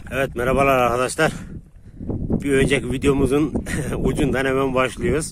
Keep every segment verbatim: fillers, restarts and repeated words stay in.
Evet, merhabalar arkadaşlar. Bir önceki videomuzun ucundan hemen başlıyoruz.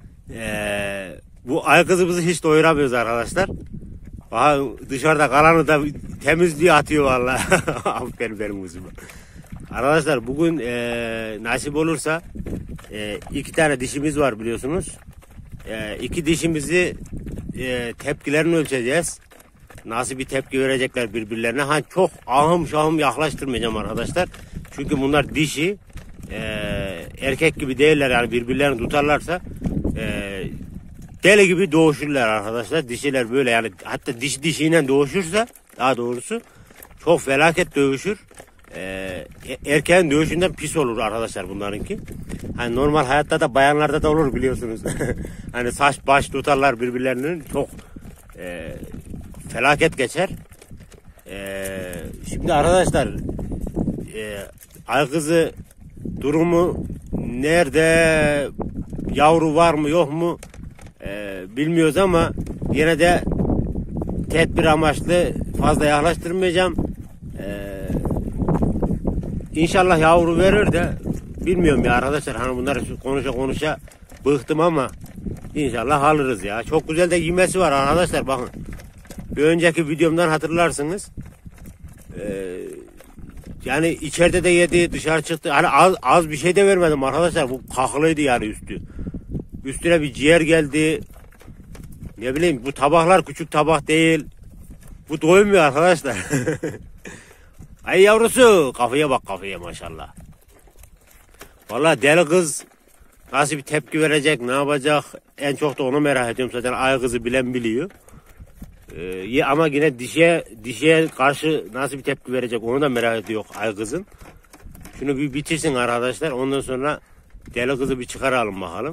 Ee, bu ay kızımızı hiç doyuramıyoruz arkadaşlar. Aha, dışarıda kalanı da temizliğe atıyor vallahi. Aferin benim kızıma. Arkadaşlar bugün e, nasip olursa e, iki tane dişimiz var biliyorsunuz. E, iki dişimizi e, tepkilerini ölçeceğiz. Nasıl bir tepki verecekler birbirlerine. Ha, çok ahım şahım yaklaştırmayacağım arkadaşlar. Çünkü bunlar dişi. E, erkek gibi değiller, yani birbirlerini tutarlarsa e, deli gibi doğuşurlar arkadaşlar. Dişiler böyle, yani hatta dişi dişiyle doğuşursa, daha doğrusu çok felaket dövüşür. Ee, erkeğin dövüşünden pis olur arkadaşlar bunlarınki. Hani normal hayatta da bayanlarda da olur biliyorsunuz. Hani saç baş tutarlar birbirlerinin, çok e, felaket geçer. E, şimdi arkadaşlar e, ay kızı durumu nerede, yavru var mı yok mu e, bilmiyoruz ama yine de tedbir amaçlı fazla yaklaştırmayacağım. E, İnşallah yavru verir de bilmiyorum ya arkadaşlar, hani bunları konuşa konuşa bıktım ama inşallah alırız ya. Çok güzel de yemesi var arkadaşlar, bakın. Bir önceki videomdan hatırlarsınız. Ee, yani içeride de yedi, dışarı çıktı. Hani az, az bir şey de vermedim arkadaşlar. Bu kaklıydı yani üstü. Üstüne bir ciğer geldi. Ne bileyim, bu tabaklar küçük tabak değil. Bu doymuyor arkadaşlar. Ay yavrusu, kafaya bak, kafaya maşallah. Vallahi deli kız nasıl bir tepki verecek, ne yapacak, en çok da onu merak ediyorum. Zaten ay kızı bilen biliyor. Ee, ama yine dişe dişe karşı nasıl bir tepki verecek onu da merak ediyor ay kızın. Şunu bir bitirsin arkadaşlar, ondan sonra deli kızı bir çıkaralım bakalım.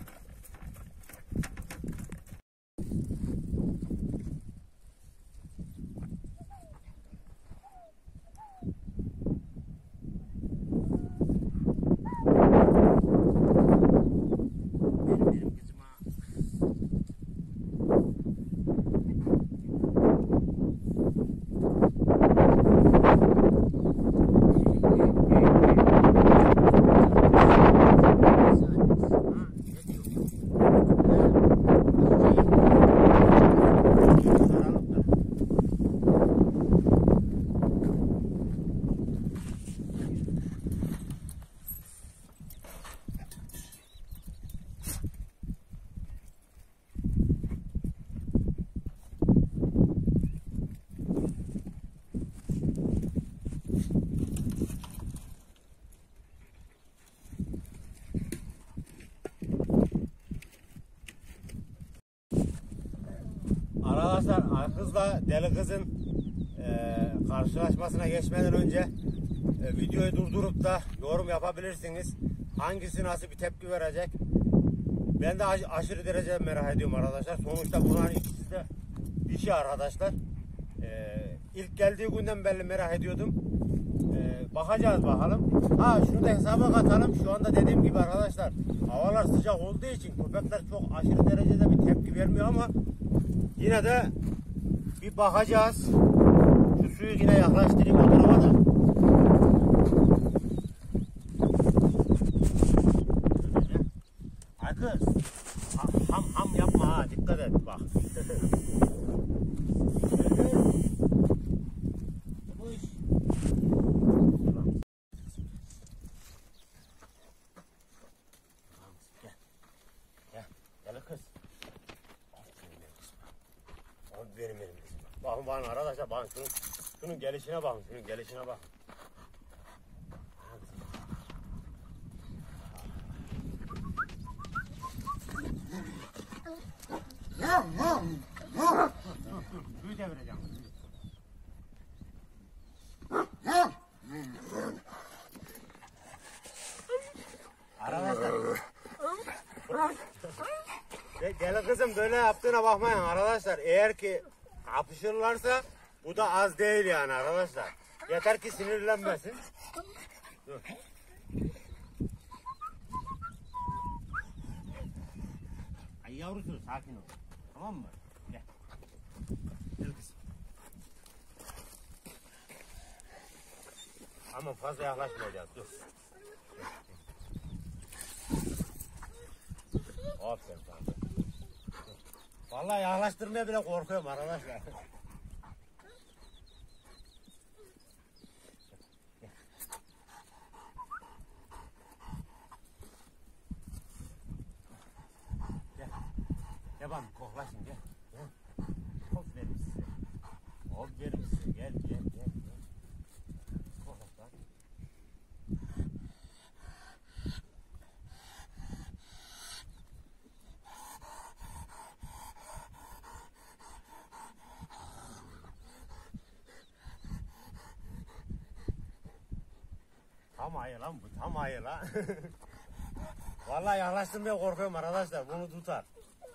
Arkadaşlar, ay kızla deli kızın e, karşılaşmasına geçmeden önce e, videoyu durdurup da yorum yapabilirsiniz. Hangisi nasıl bir tepki verecek? Ben de aş aşırı derece merak ediyorum arkadaşlar. Sonuçta bunların ikisi de dişi arkadaşlar. E, ilk geldiği günden belli merak ediyordum. E, bakacağız bakalım. Ha, şunu da hesaba katalım. Şu anda dediğim gibi arkadaşlar, havalar sıcak olduğu için köpekler çok aşırı derecede bir tepki vermiyor ama yine de bir bakacağız. Şu suyu yine yaklaştırayım o tarafa da. Ay kız, ham ham yapma ha, dikkat et bak. Benim benim kızım. Bakın bakın arkadaşlar, bakın şunun, şunun gelişine bakın, şunun gelişine bakın. Suyu devireceğim. Arkadaşlar. Deli kızım böyle yaptığına bakmayın arkadaşlar. Eğer ki kapışırlarsa bu da az değil yani arkadaşlar. Yeter ki sinirlenmesin. Dur. Ay yavrusu, sakin ol. Tamam mı? Gel. Gel kızım. Tamam, fazla yaklaşmayacağız. Dur. Aferin sana. Vallahi yaklaştırmaya bile korkuyorum arkadaşlar. Gel. Gel bana koklaşın gel. Gel. Aferin size. Aferin size. Gel gel gel. gel. Koklaş lan. Tam ayı lan bu, tam ayı lan. Vallahi yaklaştırmaya korkuyorum arkadaşlar, bunu tutar.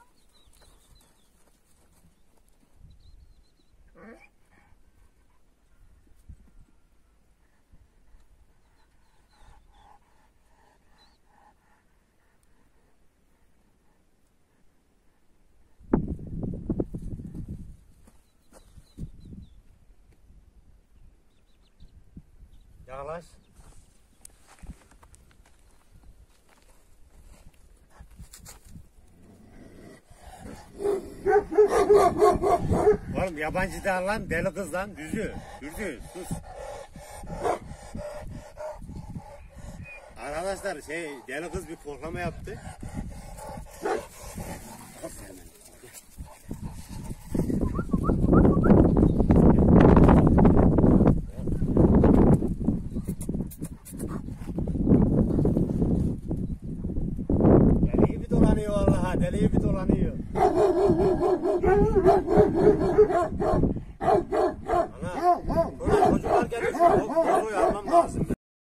Yaklaş. Oğlum yabancı da lan, deli kız lan, düzü, düzü, sus. Arkadaşlar şey, deli kız bir korklama yaptı. Aferin. Deli bir dolanıyor vallahi, deli bir dolanıyor. Ana, ulan çocuklar gelmiş, bozoyu almam lazım.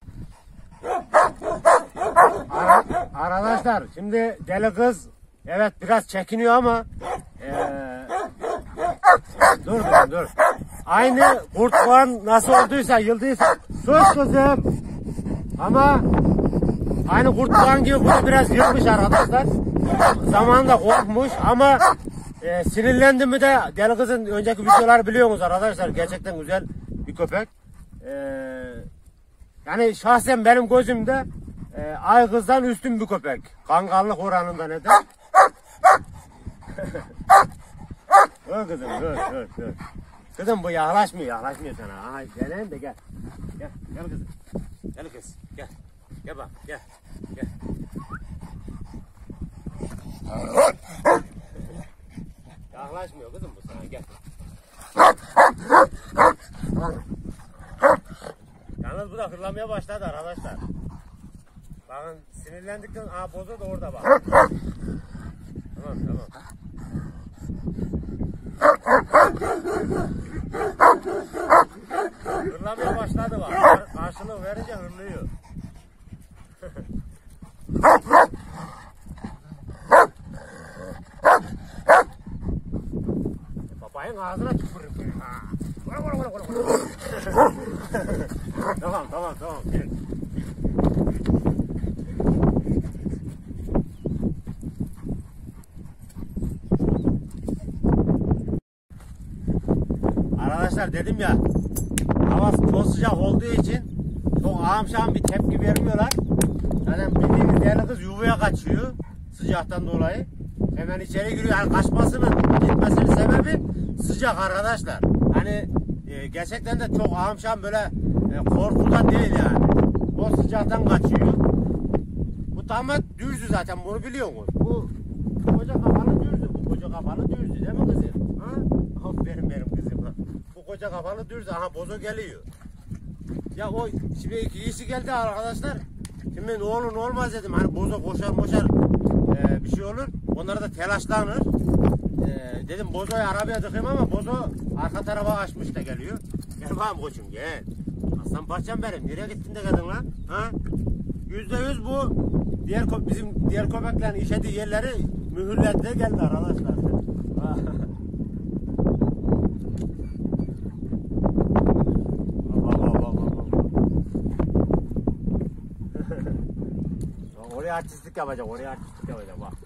Arkadaşlar şimdi deli kız evet biraz çekiniyor ama ee, dur dur dur. Aynı kurt soğan nasıl olduysa yıldıysa sus kızım. Ama aynı kurt soğan gibi bu da biraz yılmış arkadaşlar. Zamanında korkmuş ama e, sinirlendi mi de deli kızın önceki videoları biliyorsunuz arkadaşlar. Gerçekten güzel bir köpek. E, yani şahsen benim gözümde e, ay kızdan üstün bir köpek. Kangallık oranında neden? Dur kızım dur dur dur. Kızım bu yaklaşmıyor yaklaşmıyor sana. Aha gelen de gel. Gel gel kızım. Gel kız gel. Gel bak gel. Gel. Yaklaşmıyor kızım bu sana gel. Yalnız bu da hırlamaya başladı arkadaşlar. Bakın sinirlendikten aa bozu da orada bak. Tamam tamam. Hırlamaya başladı bak. Karşılık verince hırlıyor. Babayın ağzına tükürürüm. Tamam tamam tamam. Gel. Arkadaşlar dedim ya, hava çok sıcak olduğu için çok ağamşağım bir tepki vermiyorlar. Zaten bildiğiniz deli kız yuvaya kaçıyor sıcaktan dolayı. Hemen içeri giriyor. Yani kaçmasının, gitmesinin sebebi sıcak arkadaşlar. Hani e, gerçekten de çok ağamşağım böyle e, korkudan değil yani. O sıcaktan kaçıyor. Bu damat dürzü zaten, bunu biliyorsunuz. Bu koca kafalı dürzü. Bu koca kafalı dürzü değil mi kızım? Ha? Aferin benim kızım. Ha. Bu koca kafalı dürzü. Aha bozo geliyor. Ya o şimdi iki kişi geldi arkadaşlar. Şimdi ne olur ne olmaz dedim. Hani bozo koşar moşar e, bir şey olur. Onlara da telaşlanır. E, dedim bozoyu arabaya tıkayım ama bozo arka tarafa kaçmış da geliyor. Gel bakalım koçum gel. Aslan parçam benim. Nereye gittin de geldin lan? Ha? Yüzde yüz bu diğer bizim diğer köpeklerin işediği yerleri mühürledi de geldi arkadaşlar. Oraya artistlik yapacak, oraya artistlik yapacak bak.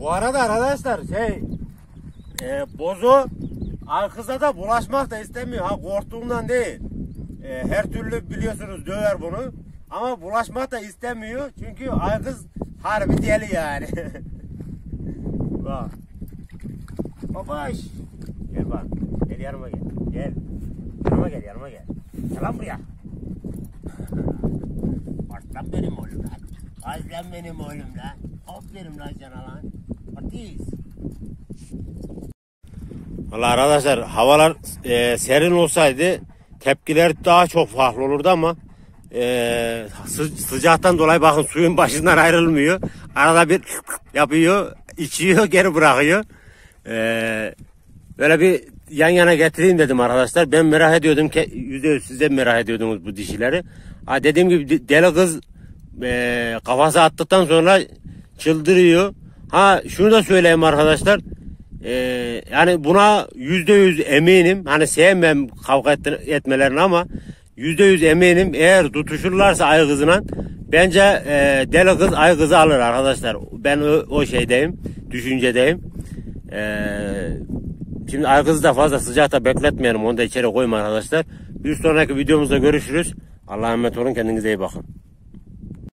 Bu arada arkadaşlar şey e, bozu ay kıza da bulaşmak da istemiyor. Ha korktuğundan değil. E, her türlü biliyorsunuz döver bunu. Ama bulaşmak da istemiyor. Çünkü ay kız harbi deli yani. Bak. Babaş. Gel bak. Gel yanıma gel. Gel. Yanıma gel yanıma gel. Gel lan buraya. Aslan benim oğlum lan. Aslan benim oğlum lan. Aferin lan sana lan. Artist. Valla arkadaşlar havalar e, serin olsaydı tepkiler daha çok farklı olurdu ama e, sı sıcaktan dolayı bakın suyun başından ayrılmıyor. Arada bir yapıyor, içiyor, geri bırakıyor. E, böyle bir yan yana getireyim dedim arkadaşlar. Ben merak ediyordum ki yüzde yüz siz de merak ediyordunuz bu dişileri. Ha, dediğim gibi deli kız e, kafası attıktan sonra çıldırıyor. Ha şunu da söyleyeyim arkadaşlar. Ee, yani buna yüzde yüz eminim. Hani sevmem kavga et, etmelerini ama yüzde yüz eminim. Eğer tutuşurlarsa ay kızına bence e, deli kız ay kızı alır arkadaşlar. Ben o, o şeydeyim, düşüncedeyim. Ee, şimdi ay kızı da fazla sıcakta bekletmeyelim. Onu da içeri koyma arkadaşlar. Bir sonraki videomuzda görüşürüz. Allah'a emanet olun. Kendinize iyi bakın.